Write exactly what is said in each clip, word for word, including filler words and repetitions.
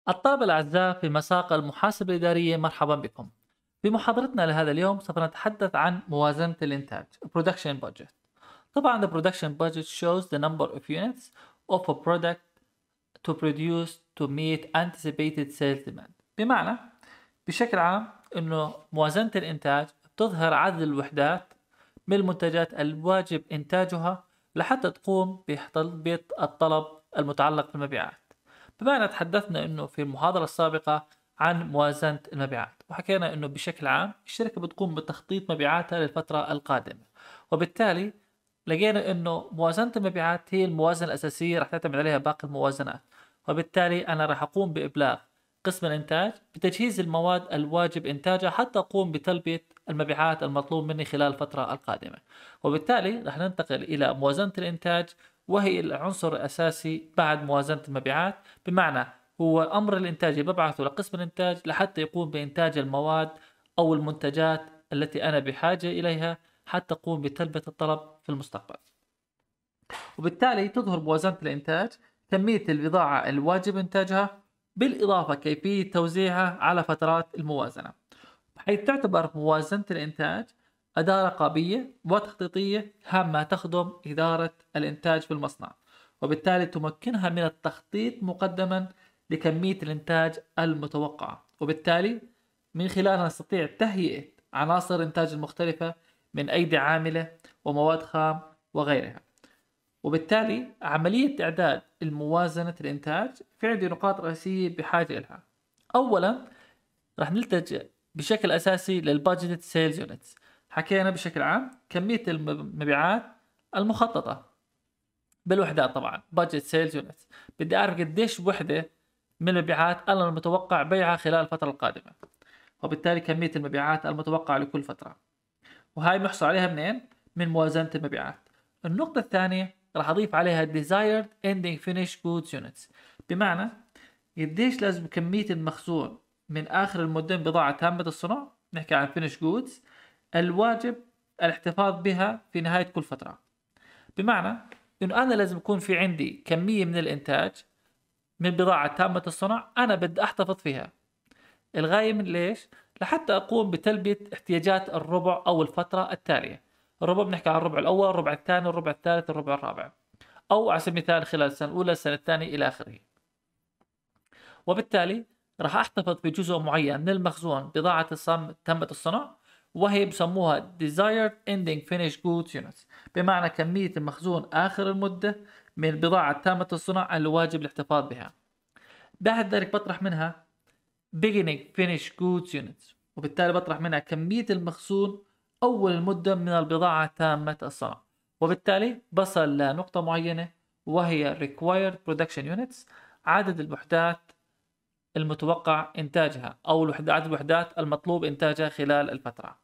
الطلبة الأعزاء في مساق المحاسبة الإدارية، مرحبا بكم. في محاضرتنا لهذا اليوم سوف نتحدث عن موازنة الإنتاج Production Budget. طبعا the Production Budget shows the number of units of a product to produce to meet anticipated sales demand. بمعنى بشكل عام أنه موازنة الإنتاج بتظهر عدد الوحدات من المنتجات الواجب إنتاجها لحتى تقوم بتلبية الطلب المتعلق بالمبيعات. بما تحدثنا انه في المحاضرة السابقة عن موازنة المبيعات، وحكينا انه بشكل عام الشركة بتقوم بتخطيط مبيعاتها للفترة القادمة، وبالتالي لقينا انه موازنة المبيعات هي الموازنة الاساسية رح تعتمد عليها باقي الموازنات. وبالتالي انا رح اقوم بابلاغ قسم الانتاج بتجهيز المواد الواجب انتاجها حتى اقوم بتلبية المبيعات المطلوب مني خلال الفترة القادمة. وبالتالي رح ننتقل الى موازنة الانتاج، وهي العنصر الأساسي بعد موازنة المبيعات. بمعنى هو أمر الإنتاج ببعثه لقسم الإنتاج لحتى يقوم بإنتاج المواد أو المنتجات التي أنا بحاجة إليها حتى أقوم بتلبية الطلب في المستقبل. وبالتالي تظهر موازنة الإنتاج كمية البضاعة الواجب إنتاجها بالإضافة كيفية توزيعها على فترات الموازنة، حيث تعتبر موازنة الإنتاج أداة رقابية وتخطيطية هامة تخدم إدارة الإنتاج في المصنع، وبالتالي تمكنها من التخطيط مقدما لكمية الإنتاج المتوقعة، وبالتالي من خلالها نستطيع تهيئة عناصر الإنتاج المختلفة من أيدي عاملة ومواد خام وغيرها. وبالتالي عملية إعداد الموازنة الإنتاج في عندي نقاط رئيسية بحاجة لها. أولا رح نلتجئ بشكل أساسي للبادجت سيلز يونتس. حكينا بشكل عام كمية المبيعات المخططة بالوحدات، طبعا بادجت سيلز يونتس بدي أعرف قديش وحدة من المبيعات أنا المتوقع بيعها خلال الفترة القادمة، وبالتالي كمية المبيعات المتوقعة لكل فترة، وهاي بنحصل عليها منين؟ من موازنة المبيعات. النقطة الثانية راح أضيف عليها desired ending finished goods units، بمعنى قديش لازم كمية المخزون من آخر المدة بضاعة تامة الصنع، نحكي عن finish goods، الواجب الاحتفاظ بها في نهاية كل فترة. بمعنى إنه أنا لازم يكون في عندي كمية من الإنتاج من بضاعة تامة الصنع أنا بدي أحتفظ فيها. الغاية من ليش؟ لحتى أقوم بتلبية احتياجات الربع أو الفترة التالية. الربع بنحكي عن الربع الأول، الربع الثاني، الربع الثالث، الربع الرابع، أو على سبيل المثال خلال السنة الأولى، السنة الثانية، إلى آخره. وبالتالي راح احتفظ بجزء معين من المخزون بضاعة الصم تمت الصنع، وهي بسموها desired ending finished goods units، بمعنى كمية المخزون آخر المدة من بضاعة تامة الصنع الواجب الاحتفاظ بها. بعد ذلك بطرح منها beginning finished goods units، وبالتالي بطرح منها كمية المخزون أول المدة من البضاعة تامة الصنع، وبالتالي بصل لنقطة معينة وهي required production units، عدد الوحدات المتوقع إنتاجها أو عدد الوحدات المطلوب إنتاجها خلال الفترة.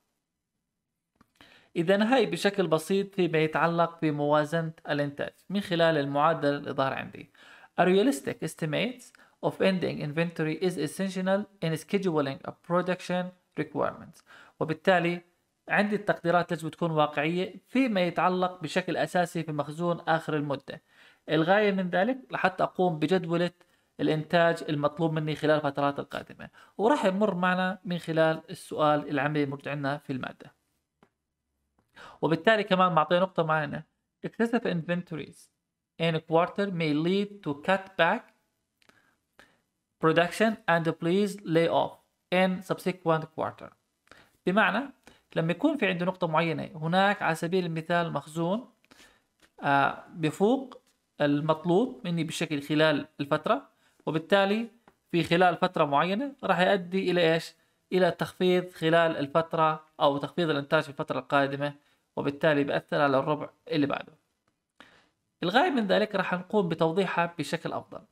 إذا هاي بشكل بسيط فيما يتعلق بموازنة الإنتاج من خلال المعادلة اللي ظهر عندي. A realistic estimate of ending inventory is essential in scheduling a production requirements. وبالتالي عندي التقديرات لازم تكون واقعية فيما يتعلق بشكل أساسي في مخزون آخر المدة. الغاية من ذلك لحتى أقوم بجدولة الإنتاج المطلوب مني خلال الفترات القادمة، وراح يمر معنا من خلال السؤال العملي الموجود عندنا في المادة. وبالتالي كمان معطيه نقطة معينة excessive inventories in a quarter may lead to cut back production and please lay off in subsequent quarter. بمعنى لما يكون في عنده نقطة معينة هناك على سبيل المثال مخزون آه بفوق المطلوب مني بشكل خلال الفترة، وبالتالي في خلال فترة معينة راح يؤدي إلى إيش؟ إلى تخفيض خلال الفترة أو تخفيض الإنتاج في الفترة القادمة، وبالتالي بيأثر على الربع اللي بعده. الغاية من ذلك راح نقوم بتوضيحها بشكل أفضل.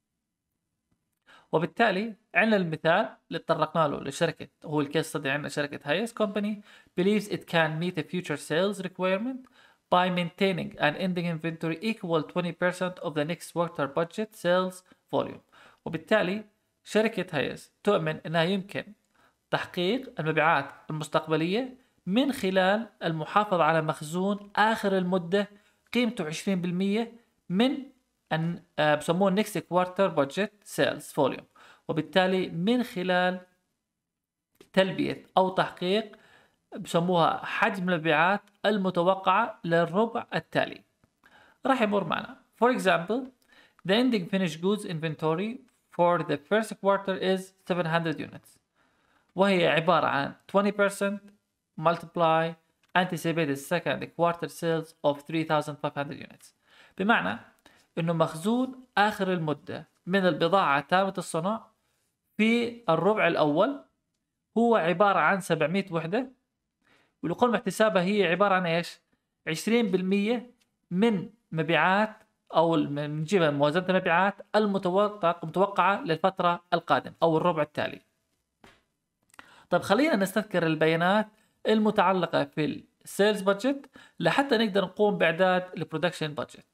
وبالتالي عندنا المثال اللي تطرقنا له لشركة، هو الكيس ستدي عندنا شركة هايس كومباني believes it can meet a future sales requirement by maintaining an ending inventory equal twenty percent of the next quarter budget sales volume. وبالتالي شركة هايس تؤمن أنها يمكن تحقيق المبيعات المستقبلية من خلال المحافظة على مخزون آخر المدة قيمته عشرين بالمية من أن بسموه next quarter budget sales volume. وبالتالي من خلال تلبية أو تحقيق بسموها حجم المبيعات المتوقعة للربع التالي. راح يمر معنا. For example, the ending finished goods inventory for the first quarter is seven hundred units. وهي عبارة عن twenty percent multiply anticipated second quarter sales of three thousand five hundred units. بمعنى إنه مخزون آخر المدة من البضاعة تامة الصنع في الربع الأول هو عبارة عن سبعمية وحدة، والقيمة احتسابها هي عبارة عن إيش؟ عشرين بالمية من مبيعات أو نجيبها موازنة المبيعات المتوقعة للفترة القادمة أو الربع التالي. طيب خلينا نستذكر البيانات المتعلقة في السيلز بادجت لحتى نقدر نقوم بإعداد البرودكشن بادجت.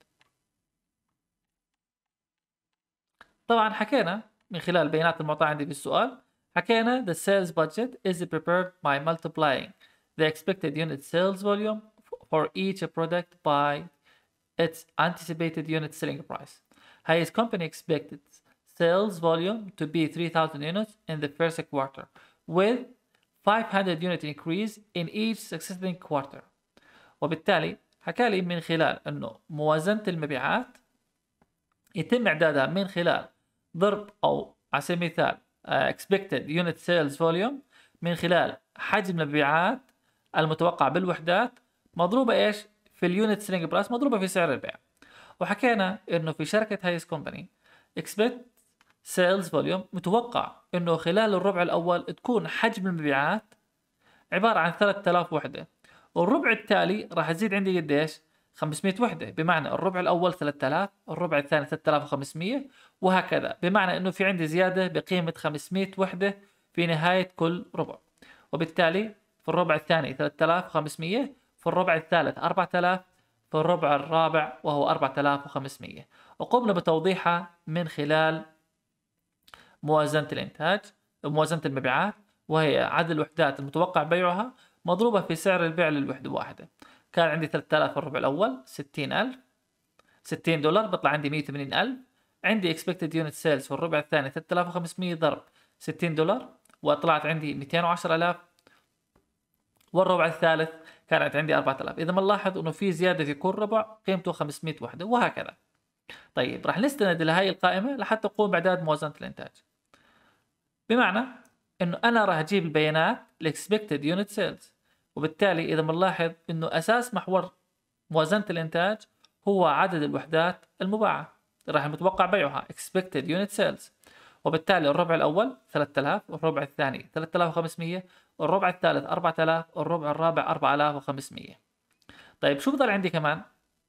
طبعا حكينا من خلال البيانات المعطاة عندي في السؤال، حكينا the sales budget is prepared by multiplying the expected unit sales volume for each product by its anticipated unit selling price. Highest company expected sales volume to be three thousand units in the first quarter with five hundred unit increase in each succeeding quarter. وبالتالي حكالي من خلال انه موازنة المبيعات يتم اعدادها من خلال ضرب او على سبيل المثال uh, expected unit sales volume من خلال حجم المبيعات المتوقع بالوحدات مضروبة ايش في اليونت سيلينج برايس مضروبة في سعر البيع. وحكينا انه في شركة هايس كومباني expect sales volume متوقع انه خلال الربع الاول تكون حجم المبيعات عبارة عن ثلاثة آلاف وحدة، والربع التالي راح يزيد عندي قديش؟ خمسمية وحدة، بمعنى الربع الاول ثلاثة آلاف، الربع الثاني ثلاثة آلاف وخمسمية، وهكذا، بمعنى انه في عندي زيادة بقيمة خمسمية وحدة في نهاية كل ربع. وبالتالي في الربع الثاني ثلاثة آلاف وخمسمية، في الربع الثالث أربعة آلاف، في الربع الرابع وهو أربعة آلاف وخمسمية. وقمنا بتوضيحها من خلال موازنة الإنتاج، موازنة المبيعات، وهي عدد الوحدات المتوقع بيعها مضروبة في سعر البيع للوحدة واحدة. كان عندي ثلاثة آلاف في الربع الأول، ستين ألف، ستين دولار بطلع عندي مية وثمانين ألف. عندي expected unit sales في الربع الثاني ثلاثة آلاف وخمسمية ضرب ستين دولار وطلعت عندي مئتين وعشرة آلاف. والربع الثالث كانت عندي أربعة آلاف. إذا ما نلاحظ إنه في زيادة في كل ربع قيمته خمسمية وحدة وهكذا. طيب راح نستند لهي القائمة لحتى نقوم بإعداد موازنة الإنتاج. بمعنى إنه أنا راح أجيب البيانات expected unit sales، وبالتالي إذا بنلاحظ إنه أساس محور موازنة الإنتاج هو عدد الوحدات المباعة راح المتوقع بيعها expected unit sales. وبالتالي الربع الأول ثلاثة آلاف، والربع الثاني ثلاثة آلاف وخمسمية، والربع الثالث أربعة آلاف، والربع الرابع أربعة آلاف وخمسمية. طيب شو بضل عندي كمان؟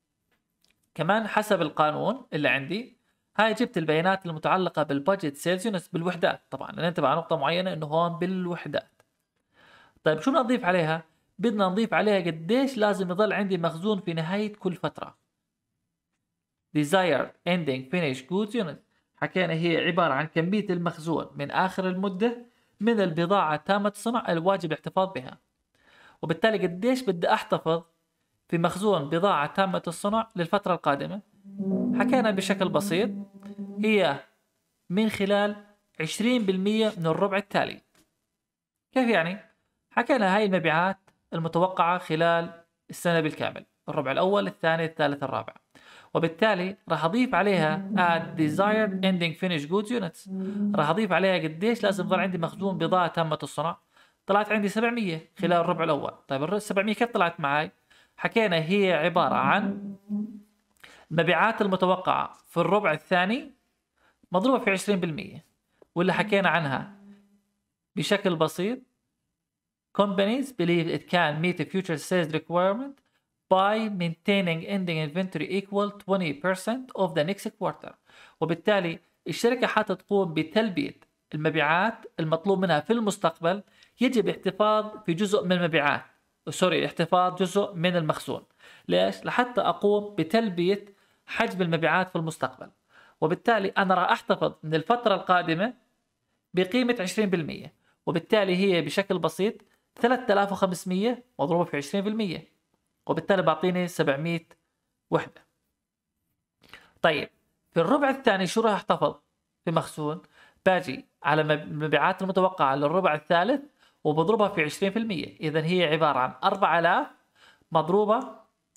كمان حسب القانون اللي عندي هاي جبت البيانات المتعلقة بالبادجت سيلز يونتس بالوحدات. طبعا ننتبه على نقطة معينة انه هون بالوحدات. طيب شو بدنا نضيف عليها؟ بدنا نضيف عليها قديش لازم يضل عندي مخزون في نهاية كل فترة. desired ending finished goods unit حكينا هي عبارة عن كمية المخزون من آخر المدة من البضاعة تامة الصنع الواجب الاحتفاظ بها. وبالتالي قديش بدي احتفظ في مخزون بضاعة تامة الصنع للفترة القادمة؟ حكينا بشكل بسيط هي من خلال عشرين بالمية من الربع التالي. كيف يعني؟ حكينا هاي المبيعات المتوقعة خلال السنة بالكامل، الربع الأول، الثاني، الثالث، الرابع. وبالتالي راح أضيف عليها add desired ending finished goods units. راح أضيف عليها قديش لازم يضل عندي مخزون بضاعة تامة الصنع. طلعت عندي سبعمية خلال الربع الأول. طيب ال سبعمية كيف طلعت معي؟ حكينا هي عبارة عن المبيعات المتوقعة في الربع الثاني مضروبة في عشرين بالمية، واللي حكينا عنها بشكل بسيط companies believe it can meet the future sales requirement by maintaining ending inventory equal twenty percent of the next quarter. وبالتالي الشركة حتى تقوم بتلبية المبيعات المطلوب منها في المستقبل يجب احتفاظ في جزء من المبيعات سوري احتفاظ جزء من المخزون. ليش؟ لحتى أقوم بتلبية حجم المبيعات في المستقبل. وبالتالي أنا راح أحتفظ من الفترة القادمة بقيمة عشرين بالمية، وبالتالي هي بشكل بسيط ثلاثة آلاف وخمسمية مضروبة في عشرين بالمية، وبالتالي بعطيني سبعمية وحدة. طيب في الربع الثاني شو راح احتفظ في مخزون؟ باجي على المبيعات المتوقعة للربع الثالث وبضربها في عشرين بالمية. إذا هي عبارة عن أربعة آلاف مضروبة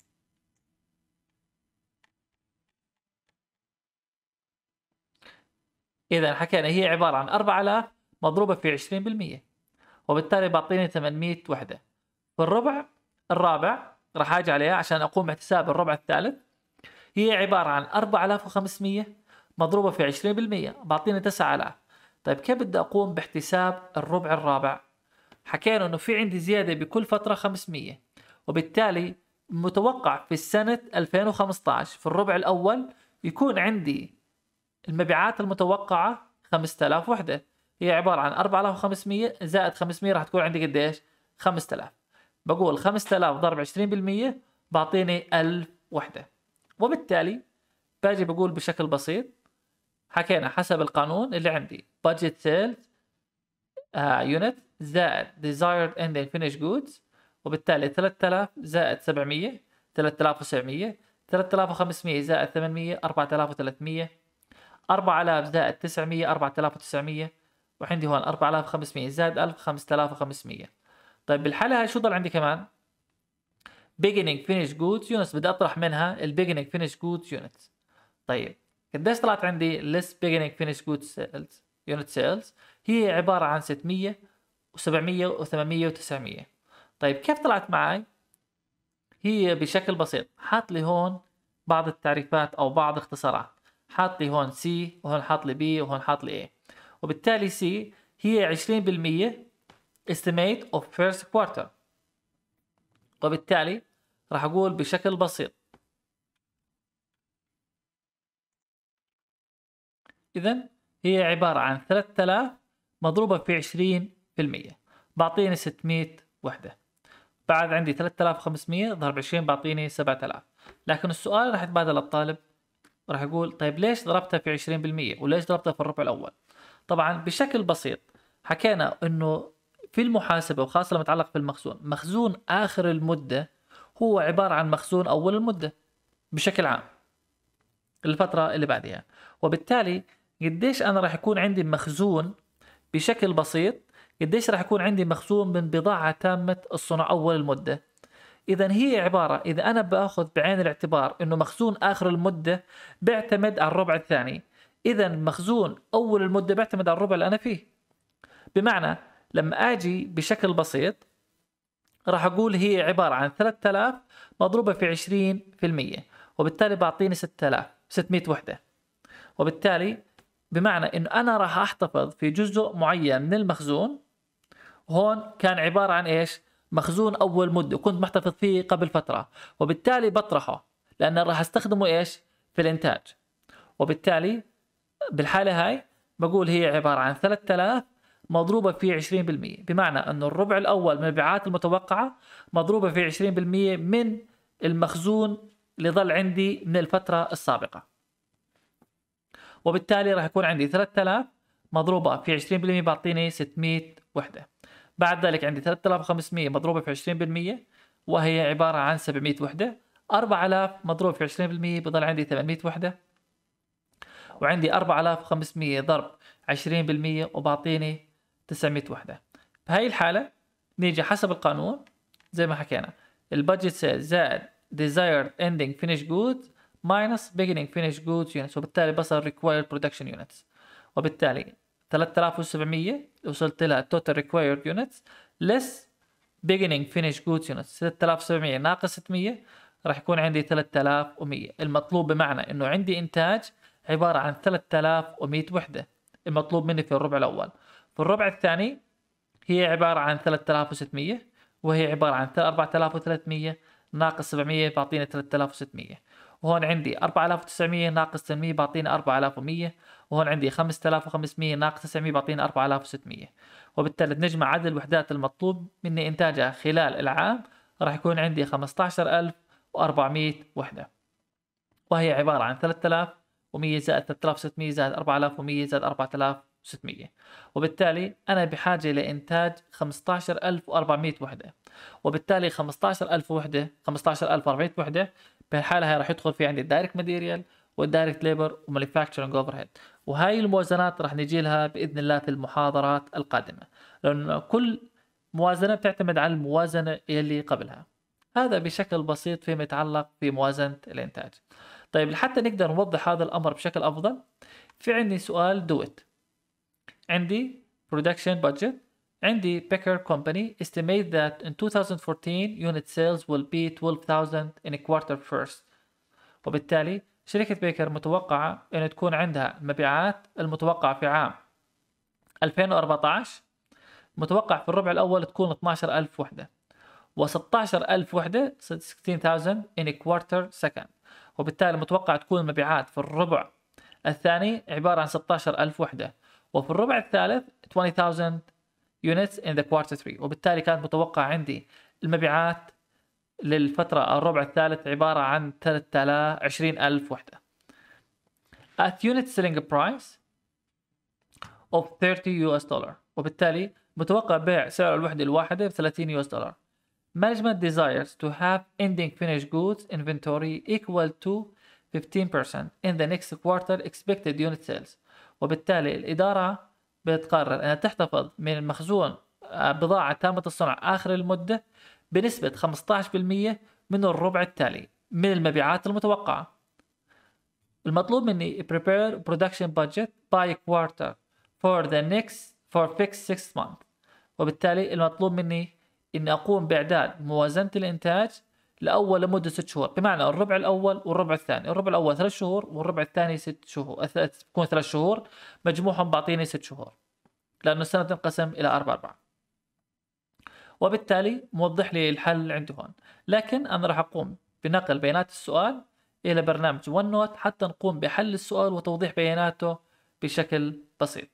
إذا حكينا هي عبارة عن أربعة آلاف مضروبة في عشرين بالمية، وبالتالي بعطيني ثمانمية وحدة. في الربع الرابع راح أجي عليها عشان أقوم باحتساب الربع الثالث، هي عبارة عن أربعة آلاف وخمسمية مضروبة في عشرين بالمية، بعطيني تسعة آلاف. طيب كيف بدي أقوم باحتساب الربع الرابع؟ حكينا إنه في عندي زيادة بكل فترة خمسمية، وبالتالي متوقع في السنة ألفين وخمسة عشر في الربع الأول يكون عندي المبيعات المتوقعة خمسة آلاف وحدة، هي عبارة عن أربعة آلاف وخمسمية زائد خمسمية راح تكون عندي قديش؟ خمسة آلاف. بقول خمسة آلاف ضرب عشرين بالمية بعطيني ألف وحدة. وبالتالي باجي بقول بشكل بسيط، حكينا حسب القانون اللي عندي budget sales uh, unit زائد desired ending finished goods، وبالتالي ثلاثة آلاف زائد سبعمية ثلاثة آلاف وسبعمية، ثلاثة آلاف وخمسمية زائد ثمانمية أربعة آلاف وثلاثمية، أربعة آلاف زائد تسعمية أربعة آلاف وتسعمية، وعندي هون أربعة آلاف وخمسمية زائد ألف خمسة آلاف وخمسمية. طيب بالحالة هاي شو ضل عندي كمان؟ beginning finished goods units، بدي أطرح منها ال beginning finished goods units. طيب قديش طلعت عندي less beginning finished goods sales unit sales؟ هي عبارة عن ستمية وسبعمية وثمانمية وتسعمية. طيب كيف طلعت معي؟ هي بشكل بسيط حاط لي هون بعض التعريفات أو بعض الاختصارات، حاط لي هون C وهون حاط لي B وهون حاط لي A، وبالتالي C هي عشرين بالمية estimate of first quarter، وبالتالي راح أقول بشكل بسيط إذن هي عبارة عن ثلاثة آلاف مضروبة في عشرين بالمية بعطيني ستمية وحدة. بعد عندي ثلاثة آلاف وخمسمية ضرب عشرين بعطيني سبعة آلاف. لكن السؤال راح يتبادل الطالب، راح يقول طيب ليش ضربتها في عشرين بالمية وليش ضربتها في الربع الأول؟ طبعا بشكل بسيط حكينا إنه في المحاسبة وخاصة لما يتعلق في المخزون، مخزون آخر المدة هو عبارة عن مخزون أول المدة بشكل عام الفترة اللي بعدها، وبالتالي قديش أنا راح يكون عندي مخزون بشكل بسيط، قديش راح يكون عندي مخزون من بضاعة تامة الصنع أول المدة. إذا هي عبارة، إذا أنا بأخذ بعين الاعتبار إنه مخزون آخر المدة بيعتمد على الربع الثاني، إذا مخزون أول المدة بيعتمد على الربع اللي أنا فيه. بمعنى لما أجي بشكل بسيط راح أقول هي عبارة عن ثلاثة آلاف مضروبة في عشرين بالمية، وبالتالي بعطيني ستة آلاف ستمية وحدة. وبالتالي بمعنى إنه أنا راح أحتفظ في جزء معين من المخزون، هون كان عبارة عن إيش؟ مخزون أول مدة كنت محتفظ فيه قبل فترة، وبالتالي بطرحه لأن راح أستخدمه إيش؟ في الإنتاج. وبالتالي بالحالة هاي بقول هي عبارة عن ثلاثة آلاف مضروبة في عشرين بالمية، بمعنى أنه الربع الأول من المبيعات المتوقعة مضروبة في عشرين بالمية من المخزون اللي ظل عندي من الفترة السابقة، وبالتالي راح يكون عندي ثلاثة آلاف مضروبة في عشرين بالمية بعطيني ستمية وحدة. بعد ذلك عندي ثلاثة آلاف وخمسمية مضروبة في عشرين بالمية وهي عبارة عن سبعمية وحدة، أربعة آلاف مضروب في عشرين بالمية بضل عندي ثمانمية وحدة، وعندي أربعة آلاف وخمسمية ضرب عشرين بالمية وبعطيني تسعمية وحدة. بهاي الحالة نيجي حسب القانون زي ما حكينا البادجت سيل زائد desired ending finished goods minus beginning finished goods units، وبالتالي بصل required production units، وبالتالي ثلاثة آلاف وسبعمية وصلت لها total required units less beginning finished goods units ستة آلاف وسبعمية ناقص ستمية راح يكون عندي ثلاثة آلاف ومية. المطلوب بمعنى انه عندي انتاج عبارة عن ثلاثة آلاف ومية وحدة المطلوب مني في الربع الأول. في الربع الثاني هي عبارة عن ثلاثة آلاف وستمية وهي عبارة عن أربعة آلاف وثلاثمية ناقص سبعمية بعطينا ثلاثة آلاف وستمية، وهون عندي أربعة آلاف وتسعمية ناقص ثمانمية بعطينا أربعة آلاف ومية، وهون عندي خمسة آلاف وخمسمية ناقص تسعمية بعطينا أربعة آلاف وستمية. وبالتالي نجمع عدد الوحدات المطلوب مني إنتاجها خلال العام راح يكون عندي خمسة عشر ألف وأربعمية وحدة، وهي عبارة عن ثلاثة آلاف ومية زائد ثلاثة آلاف وستمية زائد أربعة آلاف ومية زائد أربعة آلاف وستمية، وبالتالي أنا بحاجة لإنتاج خمسة عشر ألف وأربعمية وحدة، وبالتالي خمسة عشر ألف وحدة خمسة عشر ألف وأربعمية وحدة بهالحالة هي راح يدخل في عندي الدايركت ماتيريال والدايركت ليبر ومانيفاكتشرنج اوفر هيد، وهاي الموازنات راح نجي لها بإذن الله في المحاضرات القادمة، لأن كل موازنة بتعتمد على الموازنة اللي قبلها. هذا بشكل بسيط فيما يتعلق في موازنة الإنتاج. طيب لحتى نقدر نوضح هذا الأمر بشكل أفضل، في عندي سؤال دوت. عندي production budget. عندي Becker company estimate that in twenty fourteen unit sales will be twelve thousand in a quarter first. وبالتالي شركة بيكر متوقعة أن تكون عندها المبيعات المتوقعة في عام ألفين وأربعة عشر متوقع في الربع الأول تكون اثنا عشر ألف وحدة، و16 ألف وحدة sixteen thousand in a quarter second. وبالتالي متوقع تكون المبيعات في الربع الثاني عبارة عن ستة عشر ألف وحدة، وفي الربع الثالث twenty thousand units in the quarter three. وبالتالي كانت متوقع عندي المبيعات للفترة الربع الثالث عبارة عن عشرين ألف وحدة at unit selling price of thirty U S dollar. وبالتالي متوقع بيع سعر الوحدة الواحدة ب ثلاثين يو اس دولار. Management desires to have ending finished goods inventory equal to fifteen percent in the next quarter expected unit sales. وبالتالي الإدارة بتقرر أنها تحتفظ من المخزون بضاعة تامة الصنع آخر المدة بنسبة خمسة عشر بالمئة من الربع التالي من المبيعات المتوقعة. المطلوب مني prepare production budget by quarter for the next for fixed six months. وبالتالي المطلوب مني إني أقوم بإعداد موازنة الإنتاج لأول لمدة ست شهور، بمعنى الربع الأول والربع الثاني. الربع الأول ثلاث شهور والربع الثاني ست شهور، تكون ثلاث شهور مجموعهم بعطيني ست شهور، لأنه السنة تنقسم إلى أربع أرباع. وبالتالي موضح لي الحل عندي هون، لكن أنا راح أقوم بنقل بيانات السؤال إلى برنامج ون نوت حتى نقوم بحل السؤال وتوضيح بياناته بشكل بسيط.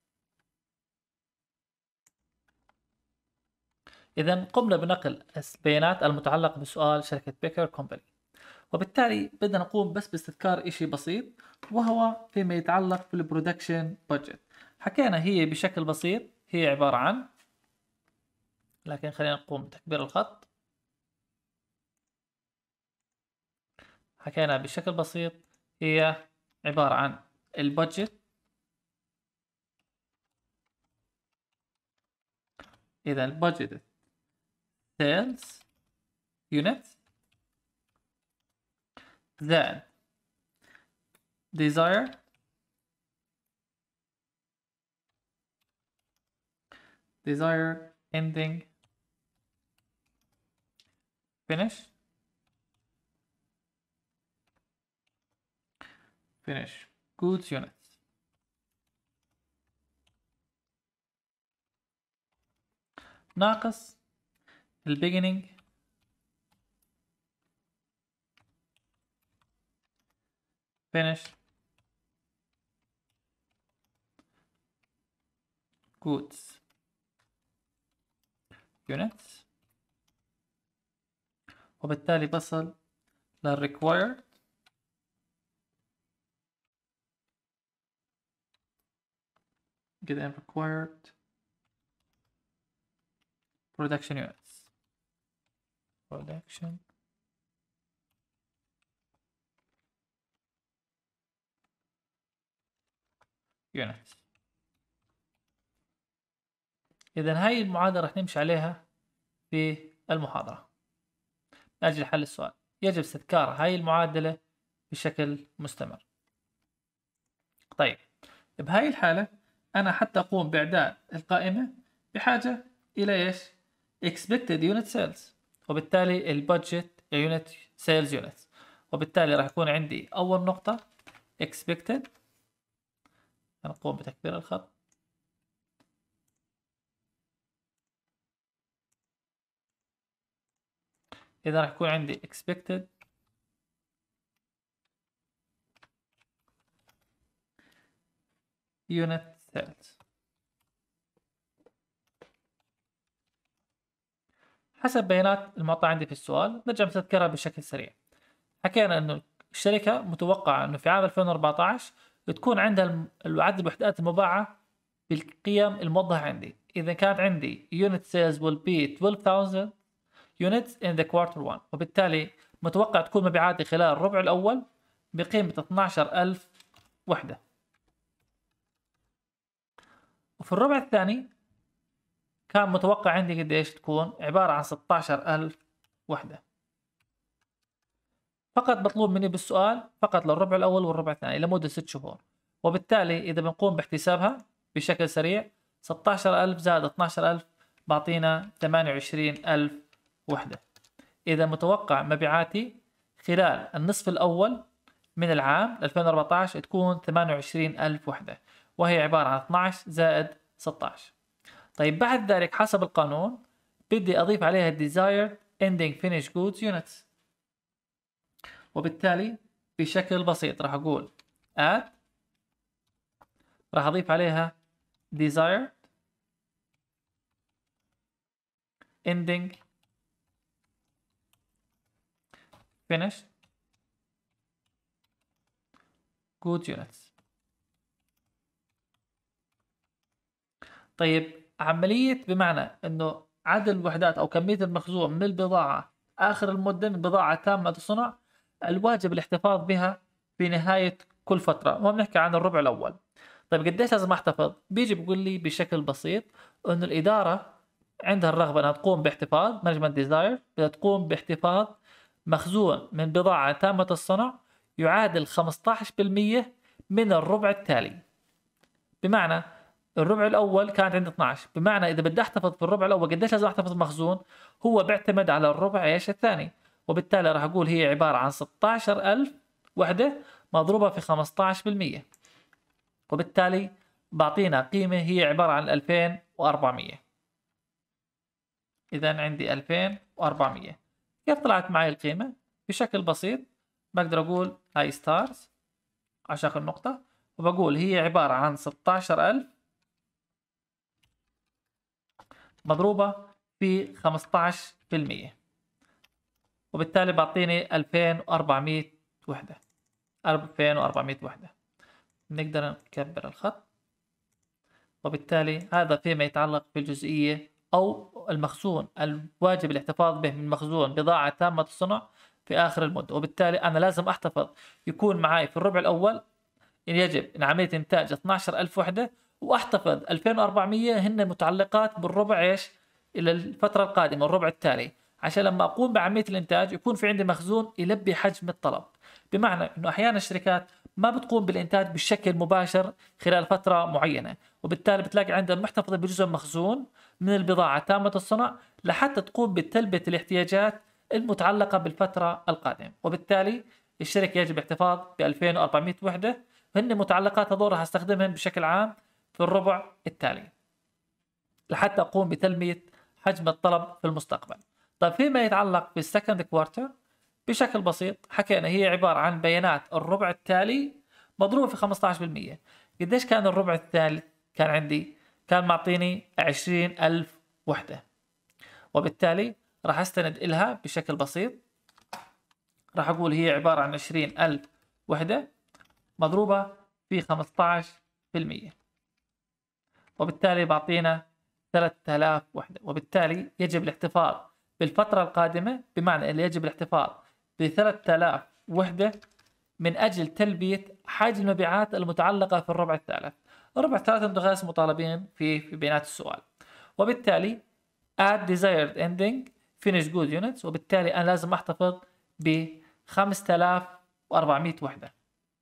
إذا قمنا بنقل البيانات المتعلقة بسؤال شركة بيكر كومباني، وبالتالي بدنا نقوم بس باستذكار إشي بسيط، وهو فيما يتعلق بالبرودكشن بادجت. حكينا هي بشكل بسيط هي عبارة عن، لكن خلينا نقوم بتكبير الخط. حكينا بشكل بسيط هي عبارة عن البادجت. إذا البادجت sales units زائد desire desire ending finish finish goods units ناقص ال beginning finish goods units. وبالتالي بصل لل required كده required production units production units. إذا هاي المعادلة رح نمشي عليها في المحاضرة من أجل حل السؤال. يجب استذكار هاي المعادلة بشكل مستمر. طيب بهاي الحالة أنا حتى أقوم بإعداد القائمة بحاجة إلى إيش؟ expected unit sales، وبالتالي البادجت unit sales units. وبالتالي راح يكون عندي أول نقطة expected. نقوم بتكبير الخط. إذا راح يكون عندي expected unit sales حسب بيانات المعطى عندي في السؤال. نرجع نذكرها بشكل سريع. حكينا إنه الشركة متوقعة إنه في عام ألفين وأربعة عشر تكون عندها العدد الوحدات المباعة بالقيم الموضحة عندي. إذا كانت عندي unit sales will be twelve thousand units in the quarter one، وبالتالي متوقع تكون مبيعاتي خلال الربع الأول بقيمة اثنا عشر ألف وحدة. وفي الربع الثاني كان متوقع عندي قديش تكون عبارة عن ستة عشر ألف وحدة. فقط مطلوب مني بالسؤال فقط للربع الأول والربع الثاني لمدة ست شهور، وبالتالي إذا بنقوم باحتسابها بشكل سريع ستة عشر ألف زائد اثنا عشر ألف بعطينا ثمانية وعشرين ألف وحدة. إذا متوقع مبيعاتي خلال النصف الأول من العام ألفين وأربعة عشر تكون ثمانية وعشرين ألف وحدة، وهي عبارة عن اثنا عشر زائد ستة عشر. طيب بعد ذلك حسب القانون بدي أضيف عليها desired ending finished goods units، وبالتالي بشكل بسيط راح أقول add، راح أضيف عليها desired ending finished goods units. طيب عملية بمعنى انه عدد الوحدات او كمية المخزون من البضاعة اخر المدة من بضاعة تامة الصنع الواجب الاحتفاظ بها في نهاية كل فترة، وما بنحكي عن الربع الاول. طيب قديش لازم احتفظ؟ بيجي بيقول لي بشكل بسيط انه الادارة عندها الرغبة انها تقوم باحتفاظ management desire بدها تقوم باحتفاظ مخزون من بضاعة تامة الصنع يعادل خمسة عشر بالمئة من الربع التالي. بمعنى الربع الاول كانت عندي اثنا عشر، بمعنى اذا بدي احتفظ في الربع الاول قديش لازم احتفظ مخزون؟ هو بيعتمد على الربع ايش الثاني، وبالتالي راح اقول هي عبارة عن ستة عشر ألف وحدة مضروبة في خمسة عشر بالمئة، وبالتالي بعطينا قيمة هي عبارة عن ألفين وأربعمئة. اذا عندي ألفين وأربعمئة. كيف طلعت معي القيمة؟ بشكل بسيط بقدر اقول هاي ستارز عشان النقطة، وبقول هي عبارة عن ستة عشر ألف مضروبة في خمسة عشر بالمئة، وبالتالي بعطيني ألفين وأربعمئة وحدة. ألفين وأربعمئة وحدة. نقدر نكبر الخط، وبالتالي هذا فيما يتعلق بالجزئية أو المخزون الواجب الاحتفاظ به من مخزون بضاعة تامة الصنع في آخر المدة. وبالتالي أنا لازم أحتفظ يكون معي في الربع الأول إن يجب إن عملية إنتاج اثنا عشر ألف وحدة، وأحتفظ ألفين وأربعمئة هن متعلقات بالربع إيش إلى الفترة القادمة الربع التالي، عشان لما أقوم بعملية الإنتاج يكون في عندي مخزون يلبي حجم الطلب. بمعنى إنه أحيانا الشركات ما بتقوم بالإنتاج بشكل مباشر خلال فترة معينة، وبالتالي بتلاقي عندها محتفظة بجزء مخزون من البضاعة تامة الصنع لحتى تقوم بتلبية الاحتياجات المتعلقة بالفترة القادمة. وبالتالي الشركة يجب الاحتفاظ ب ألفين وأربعمئة وحدة، هن متعلقات هذول راح استخدمهم بشكل عام في الربع التالي لحتى اقوم بتلبية حجم الطلب في المستقبل. طيب فيما يتعلق بالسكند كوارتر بشكل بسيط حكينا هي عبارة عن بيانات الربع التالي مضروبة في خمسة عشر بالمئة. قديش كان الربع الثالث؟ كان عندي كان معطيني عشرين ألف وحدة، وبالتالي راح استند إلها بشكل بسيط، راح أقول هي عبارة عن عشرين ألف وحدة مضروبة في خمسة عشر بالمئة، وبالتالي بعطينا ثلاثة آلاف وحدة. وبالتالي يجب الاحتفاظ بالفترة القادمة، بمعنى اللي يجب الاحتفاظ ب ثلاثة آلاف وحدة من أجل تلبية حجم المبيعات المتعلقة في الربع الثالث. الربع الثالث انتم غاز مطالبين فيه في بيانات السؤال، وبالتالي add desired ending finished good units، وبالتالي أنا لازم أحتفظ ب خمسة آلاف وأربعمئة وحدة.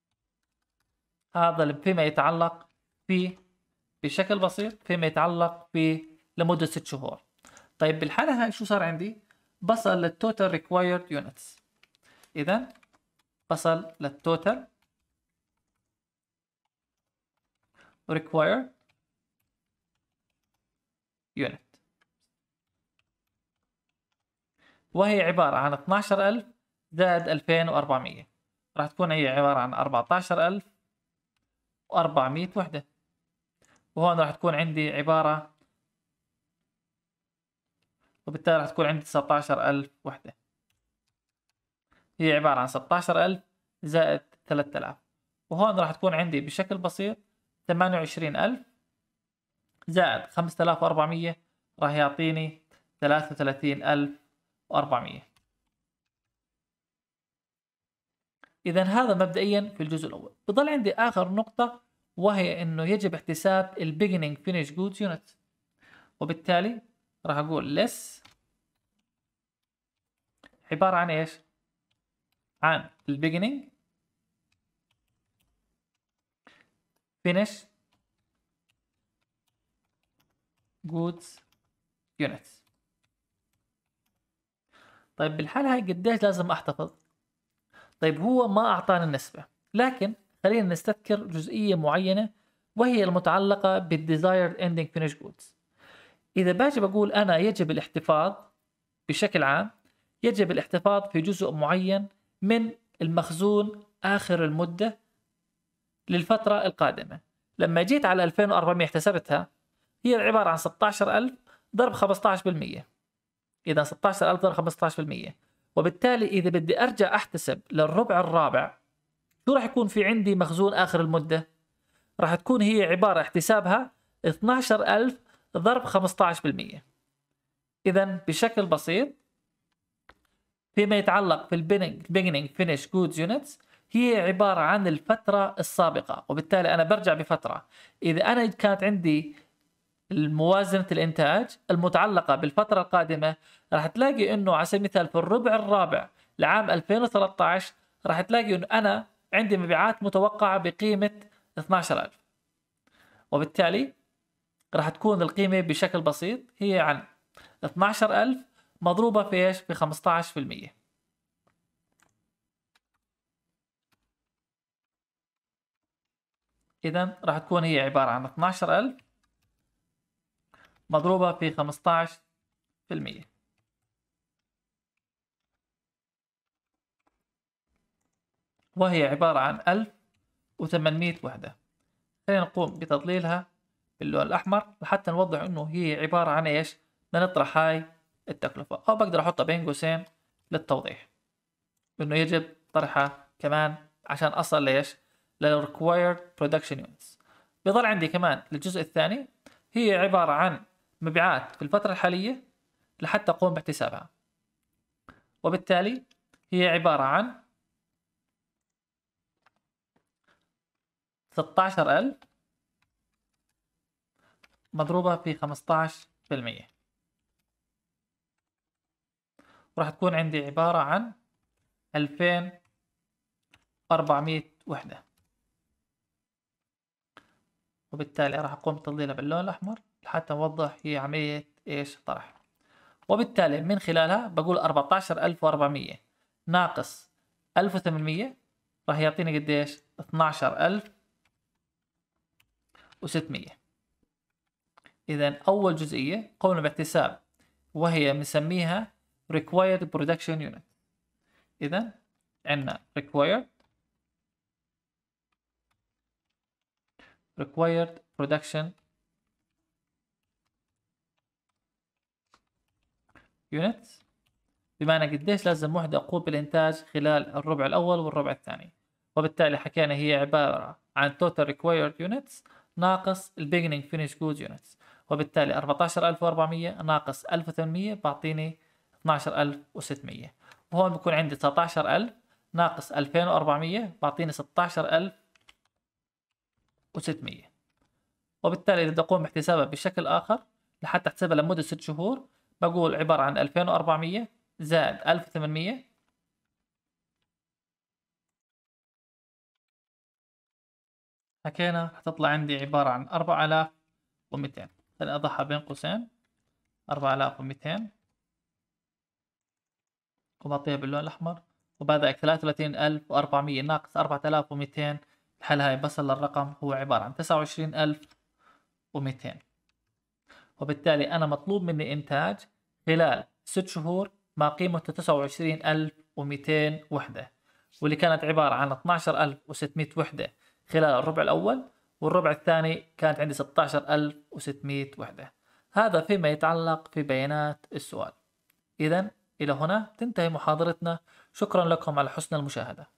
هذا فيما يتعلق في بشكل بسيط فيما يتعلق ب لمدة ست شهور. طيب بالحالة هاي شو صار عندي؟ بصل للتوتال required units. إذا بصل للتوتال required unit، وهي عبارة عن اثنا عشر ألف زائد ألفين وأربعمئة، راح تكون هي عبارة عن أربعة عشر ألف وأربعمئة وحدة. وهون راح تكون عندي عبارة، وبالتالي راح تكون عندي تسعة عشر ألف وحدة، هي عبارة عن ستة عشر ألف زائد ثلاثة آلاف. وهون راح تكون عندي بشكل بسيط ثمانية وعشرين ألف زائد خمسة آلاف وأربعمئة راح يعطيني ثلاثة وثلاثين ألف وأربعمئة. إذا هذا مبدئيا في الجزء الأول. بضل عندي آخر نقطة وهي إنه يجب احتساب ال beginning finish goods units، وبالتالي راح أقول less عبارة عن إيش؟ عن ال beginning finish goods units. طيب بالحالة هاي قديش لازم أحتفظ؟ طيب هو ما أعطانا النسبة، لكن خلينا نستذكر جزئية معينة وهي المتعلقة بال desired ending finish goods. إذا باجي بقول أنا يجب الاحتفاظ بشكل عام، يجب الاحتفاظ في جزء معين من المخزون آخر المدة للفترة القادمة. لما جيت على ألفين وأربعمية احتسبتها، هي عبارة عن ستة عشر ألف ضرب خمسة عشر بالمية. إذا ستة عشر ألف ضرب خمسة عشر بالمية، وبالتالي إذا بدي أرجع أحتسب للربع الرابع، شو راح يكون في عندي مخزون آخر المدة؟ راح تكون هي عبارة احتسابها اثني عشر ألف ضرب خمسة عشر بالمية. إذا بشكل بسيط فيما يتعلق في ال beginning finish goods units، هي عبارة عن الفترة السابقة، وبالتالي أنا برجع بفترة. إذا أنا كانت عندي الموازنة الإنتاج المتعلقة بالفترة القادمة، راح تلاقي إنه على سبيل المثال في الربع الرابع لعام ألفين وثلاثة عشر راح تلاقي إنه أنا عندي مبيعات متوقعة بقيمة اثني عشر ألف، وبالتالي راح تكون القيمة بشكل بسيط هي عن اثني عشر ألف مضروبة في إيش؟ في خمسة عشر بالمية. إذا راح تكون هي عبارة عن اثني عشر ألف مضروبة في خمسة عشر بالمية، وهي عبارة عن ألف وثمانمية وحدة. خلينا نقوم بتضليلها باللون الأحمر لحتى نوضح إنه هي عبارة عن إيش؟ بدنا نطرح هاي التكلفة، أو بقدر أحطها بين قوسين للتوضيح إنه يجب طرحها كمان عشان أصل ليش؟ لل required production units. بيظل عندي كمان الجزء الثاني هي عبارة عن مبيعات في الفترة الحالية لحتى أقوم باحتسابها، وبالتالي هي عبارة عن ستة عشر ألف مضروبة في خمسة عشر بالمية، وراح تكون عندي عبارة عن ألفين وأربعمية وحدة، وبالتالي راح أقوم بتضليلها باللون الأحمر لحتى نوضح هي عملية إيش طرح. وبالتالي من خلالها بقول أربعة عشر ألف وأربعمية ناقص ألف وثمانمية راح يعطيني قديش؟ اثني عشر ألف وستمية. إذا أول جزئية قمنا باحتساب وهي بنسميها required production unit. إذا عندنا required required production units بمعنى قديش لازم وحدة تقوم بالإنتاج خلال الربع الأول والربع الثاني، وبالتالي حكينا هي عبارة عن total required units ناقص ال beginning finish goods units، وبالتالي أربعة عشر ألف وأربعمية ناقص ألف وثمانمية بعطيني اثني عشر ألف وستمية، وهون بيكون عندي تسعة عشر ألف ناقص ألفين وأربعمية بعطيني ستة عشر ألف وستمية. وبالتالي إذا بدي أقوم باحتسابها بشكل آخر لحتى أحسبها لمدة ست شهور، بقول عبارة عن ألفين وأربعمية زائد ألف وثمانمية حكينا حتطلع عندي عبارة عن أربعة آلاف ومئتين. خليني أضعها بين قوسين أربعة آلاف ومئتين وبعطيها باللون الأحمر، وبعدها ثلاثة وثلاثين ألف وأربعمية ناقص أربعة آلاف ومئتين الحل هاي بصل للرقم هو عبارة عن تسعة وعشرين ألف ومئتين. وبالتالي أنا مطلوب مني إنتاج خلال ست شهور ما قيمته تسعة وعشرين ألف ومئتين وحدة، واللي كانت عبارة عن اثني عشر ألف وستمية وحدة خلال الربع الأول، والربع الثاني كانت عندي ستة عشر ألف وستمية وحدة. هذا فيما يتعلق في بيانات السؤال. إذن إلى هنا تنتهي محاضرتنا. شكرا لكم على حسن المشاهدة.